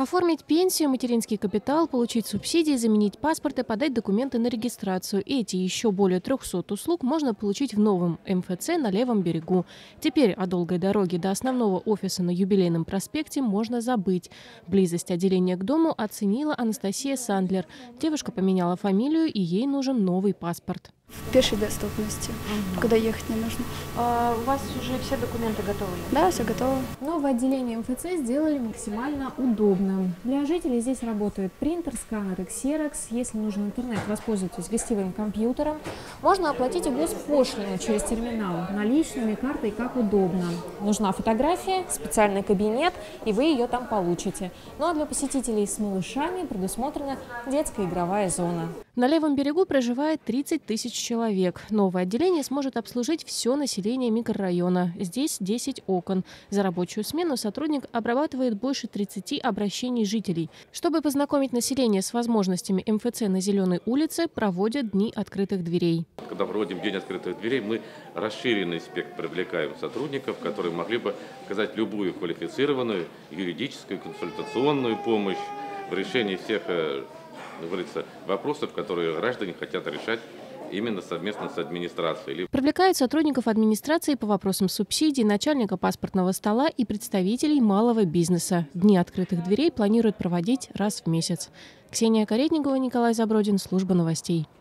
Оформить пенсию, материнский капитал, получить субсидии, заменить паспорт и подать документы на регистрацию. Эти и еще более 300 услуг можно получить в новом МФЦ на Левом берегу. Теперь о долгой дороге до основного офиса на Юбилейном проспекте можно забыть. Близость отделения к дому оценила Анастасия Сандлер. Девушка поменяла фамилию, и ей нужен новый паспорт. В пешей доступности, куда ехать не нужно. У вас уже все документы готовы? Да, все готово. Новое отделение МФЦ сделали максимально удобным. Для жителей здесь работает принтер, сканер и ксерокс. Если нужен интернет, воспользуйтесь гостевым компьютером. Можно оплатить и госпошлину через терминал наличными, картой, как удобно. Нужна фотография, специальный кабинет, и вы ее там получите. Ну а для посетителей с малышами предусмотрена детская игровая зона. На Левом берегу проживает 30 тысяч человек. Новое отделение сможет обслужить все население микрорайона. Здесь 10 окон. За рабочую смену сотрудник обрабатывает больше 30 обращений жителей. Чтобы познакомить население с возможностями МФЦ на Зеленой улице, проводят дни открытых дверей. Когда проводим день открытых дверей, мы расширенный спектр привлекаем сотрудников, которые могли бы оказать любую квалифицированную юридическую, консультационную помощь в решении всех вопросов, которые граждане хотят решать именно совместно с администрацией. Привлекают сотрудников администрации по вопросам субсидий, начальника паспортного стола и представителей малого бизнеса. Дни открытых дверей планируют проводить раз в месяц. Ксения Каретникова, Николай Забродин, служба новостей.